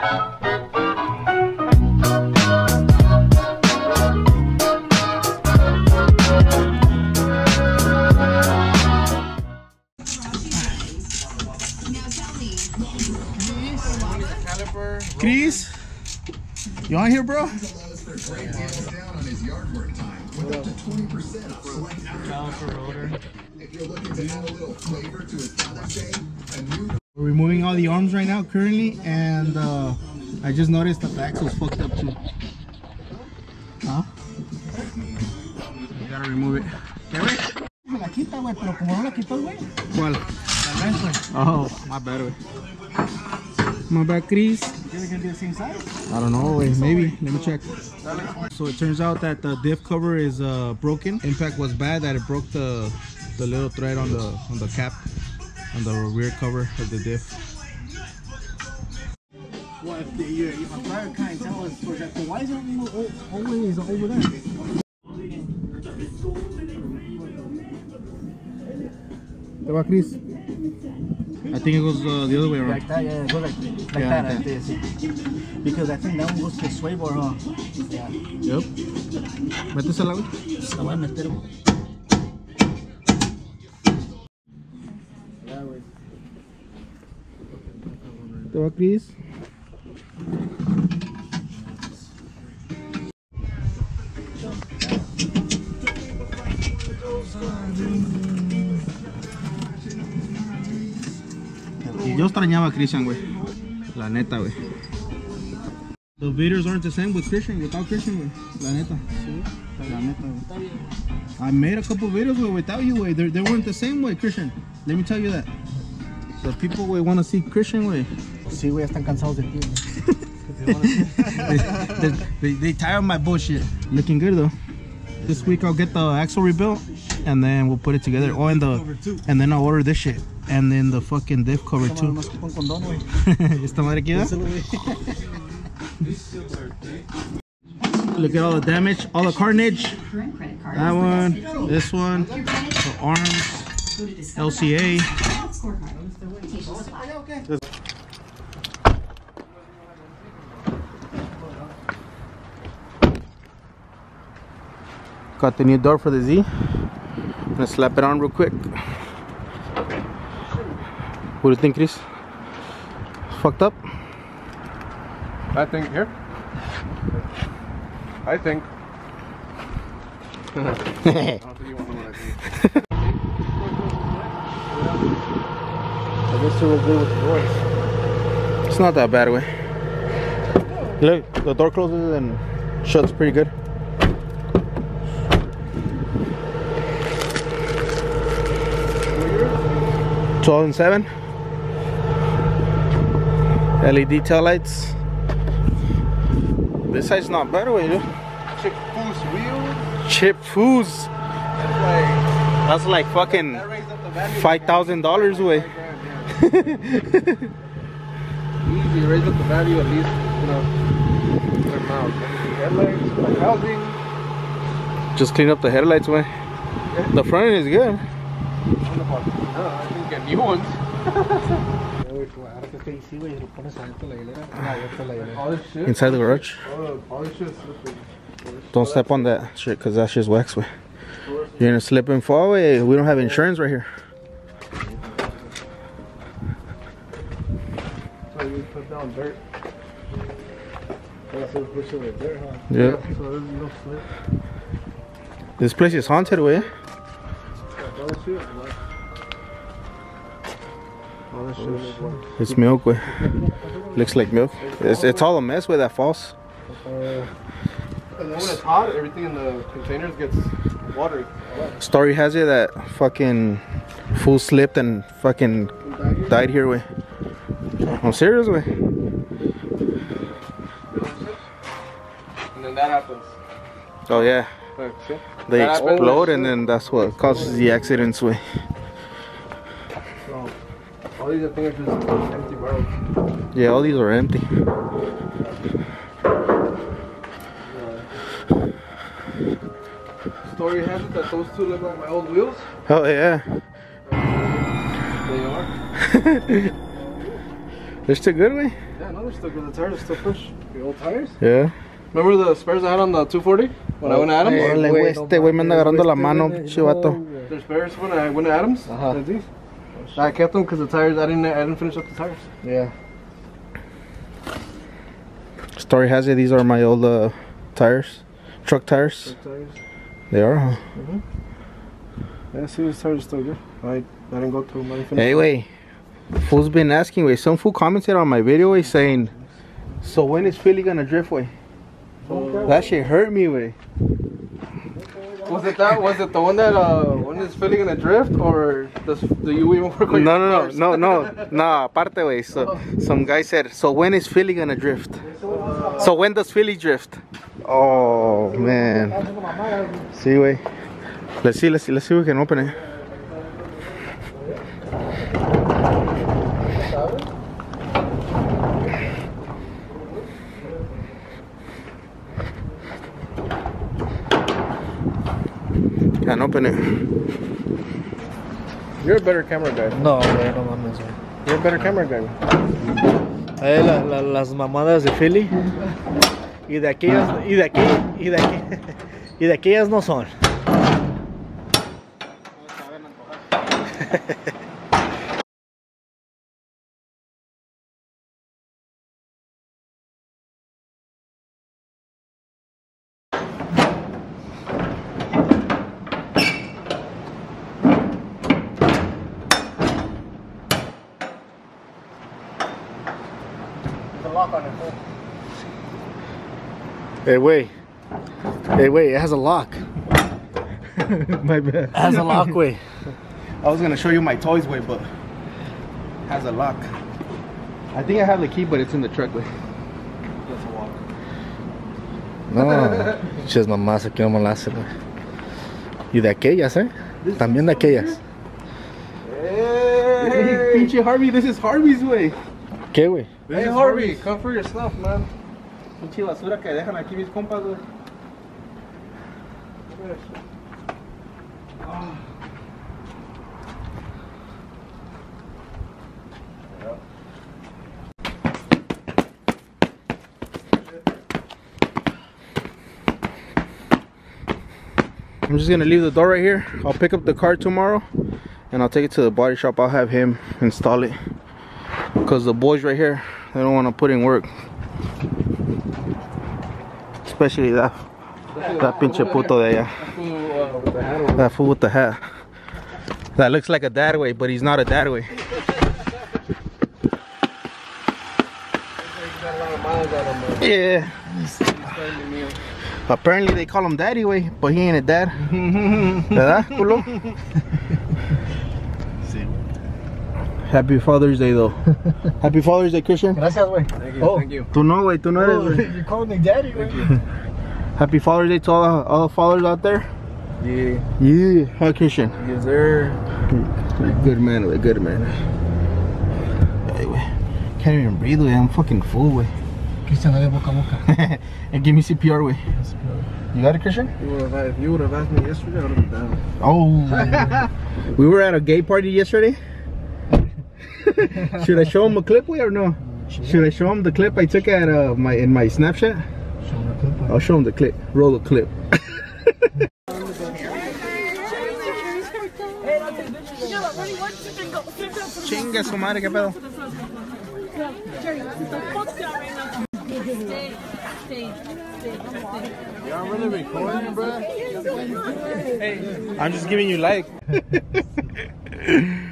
Chris, you on here, bro? We're removing all the arms right now currently, and I just noticed that the axle's fucked up too. Huh? You gotta remove it. Me la quita, güey, pero como no la quitó el güey. ¿Cuál? La lens, güey. Oh, my bad, güey. My bad, Chris. Is it gonna be the same size? I don't know, wait, maybe. Let me check. So it turns out that the diff cover is broken. Impact was bad that it broke the little thread on the cap, on the rear cover of the diff. Well, if a prior clientele is, for example, why is it always over there? ¿Qué va, Chris? I think it goes the other way around. Like that, yeah, it goes like Yeah, that, like like this. Because I think that one goes to the sway bar, huh? Yeah. Yep. Métesela, güey. La voy a meter, güey. ¿Qué va, Chris? Y yo extrañaba a Christian, güey. La neta, güey. The videos aren't the same with Christian, without Christian, güey. La neta. Sí, la neta, güey. I made a couple videos, güey, without you, güey. They weren't the same, güey, Christian. Let me tell you that. The people, güey, want to see Christian, güey. Sí, güey, están cansados de ti, güey. They tired of my bullshit. Looking good, though. This week I'll get the axle rebuilt, and then we'll put it together. Oh, and then I'll order this shit. And then the fucking diff cover too. Esta madre aquí, look at all the damage, all the carnage. That one, this one, the arms, LCA. Got the new door for the Z. I'm gonna slap it on real quick. What do you think, Chris? Fucked up? I think here. I think. I don't think you want to know what I think. I guess it was good with the doors. It's not that bad, way. Look, the door closes and shuts pretty good. 2007. LED tail lights. This side's not bad, way, dude. Chip Foos wheels. Chip Foos. That's like fucking $5,000 away. Easy, raise up the value at least, you know, their mouth. Headlights, like housing. Just clean up the headlights, way. The front end is good. I think get new ones. Inside the garage. All this shit. Don't step on that shit, cause that shit's wax, way. You're gonna slip and fall, way. We don't have insurance right here. So you put down dirt. So push it with dirt, huh? Yeah. So there's no slip. This place is haunted, way. All this shit, like. All this shit is like. It's milk, way. Looks like milk. It's all a mess with that false. And then when it's hot, everything in the containers gets watery. Story has it that fucking fool slipped and fucking died here, way. I'm serious, way. And then that happens. Oh yeah. Like, see? They That happens. explode, and then that's what causes the accidents, way. So, all these things are just empty barrels. Yeah, all these are empty. Story has it that those two look like my old wheels. Oh yeah. They are. They're still good, way. Yeah, no, No, they're still good. The tires are still fresh. The old tires? Yeah. Remember the spares I had on the 240 when I went to Adams? Órale, güey, este güey me anda agarrando la mano, pinche vato. There's spares when I went to Adams. Uh-huh. These. I kept them because the tires. I didn't finish up the tires. Yeah. Story has it, these are my old tires, truck tires. They are, huh? Yeah, see, these tires are still good. I didn't go through them. Hey, wait. Fool's been asking, wait. Some fool commented on my video, wait, saying, so when is Philly gonna drift, wait? That shit hurt me, wait. Was it that? Was it the one that when is Philly gonna drift, or do you even work on your cars? No, aparte, wait. So some guy said, so when is Philly gonna drift? So when does Philly drift? Oh man. See, wait. Let's see if we can open it. Can't open it. You're a better camera guy. No, güey, no mames, güey. You're a better camera guy. Las mamadas de Philly. Y de aquellas no son. Hey, wait, it has a lock. My bad. It has a lock, güey. I was gonna show you my toys, way, but it has a lock. I think I have the key, but it's in the truck, way. No, pinches mamás aquí no me la hacen, güey. Y de aquellas, también de aquellas. Hey, pinche Harvey, this is Harvey's way. ¿Qué, güey? Hey Harvey, come for your stuff, man. Pinche basura que dejan aquí mis compas, güey. I'm just gonna leave the door right here. I'll pick up the car tomorrow and I'll take it to the body shop. I'll have him install it because the boys right here, they don't want to put in work, especially that pinche puto de allá. That fool with the hat. That looks like a dad way, but he's not a dad way. Yeah. Apparently they call him daddy way, but he ain't a dad. ¿Verdad, culo? Happy Father's Day though. Happy Father's Day, Christian. Gracias, güey. Thank you. Thank you. Tú no, güey. Tú no eres, güey. You called me daddy, güey. Happy Father's Day to all the fathers out there. Yeah. Yeah. Hi, Christian. Yes, sir. Good man, güey. Good man. Hey, güey. Can't even breathe, güey. I'm fucking full, güey. Cristian, dale boca a boca. And give me CPR, güey. You got it, Christian? If you would have asked me yesterday, I would have been down. Oh. We were at a gay party yesterday. Should I show him a clip, or no? Should I show him the clip I took at in my Snapchat? I'll show him the clip. Roll the clip. Chinga su madre, qué pedo. Y'all really recording, bro? I'm just giving you like.